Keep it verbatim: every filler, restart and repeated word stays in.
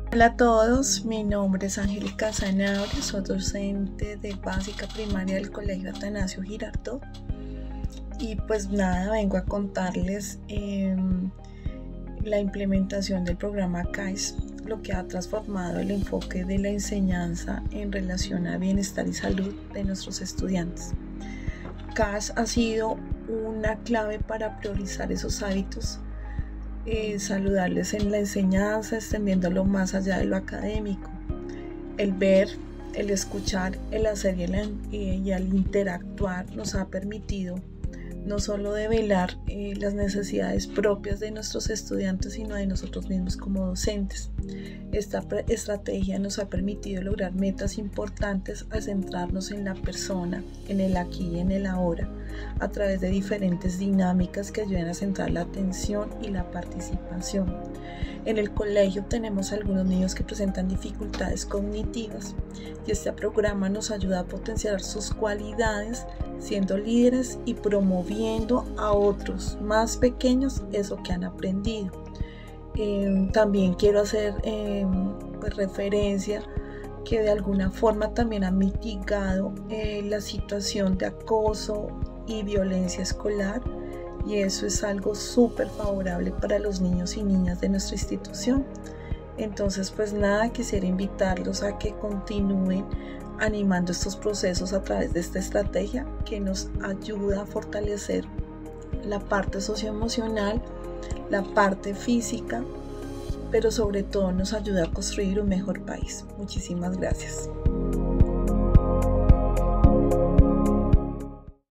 Hola a todos, mi nombre es Angélica Zanabria, soy docente de básica primaria del Colegio Atanasio Girardot y pues nada, vengo a contarles eh, la implementación del programa C A I S, lo que ha transformado el enfoque de la enseñanza en relación a bienestar y salud de nuestros estudiantes. C A I S ha sido una clave para priorizar esos hábitos Eh, saludables en la enseñanza, extendiéndolo más allá de lo académico. El ver, el escuchar, el hacer y, el, y al interactuar nos ha permitido no solo develar eh, las necesidades propias de nuestros estudiantes, sino de nosotros mismos como docentes. Esta estrategia nos ha permitido lograr metas importantes al centrarnos en la persona, en el aquí y en el ahora, a través de diferentes dinámicas que ayudan a centrar la atención y la participación. En el colegio tenemos algunos niños que presentan dificultades cognitivas y este programa nos ayuda a potenciar sus cualidades, siendo líderes y promoviendo a otros más pequeños eso que han aprendido. Eh, también quiero hacer eh, pues, referencia que de alguna forma también ha mitigado eh, la situación de acoso y violencia escolar, y eso es algo súper favorable para los niños y niñas de nuestra institución. Entonces pues nada, quisiera invitarlos a que continúen animando estos procesos a través de esta estrategia que nos ayuda a fortalecer la parte socioemocional, la parte física, pero sobre todo nos ayuda a construir un mejor país. Muchísimas gracias.